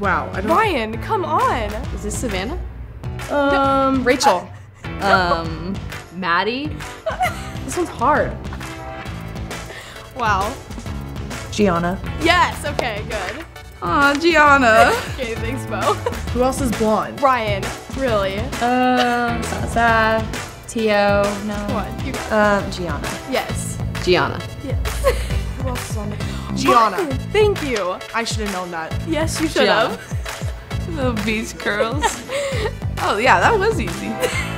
Wow. I don't. Ryan, come on. Is this Savannah? Rachel. Maddie? This one's hard. Wow. Gianna. Yes, okay, good. Aw, Gianna. Okay, thanks, Bo. Who else is blonde? Ryan, really. Sav, Tio, no. Come on, you got Gianna. Yes. Gianna. Yes. Who else is on there? Gianna. Ryan, thank you. I should have known that. Yes, you should Gianna. have. Little beach curls. Oh, yeah, that was easy.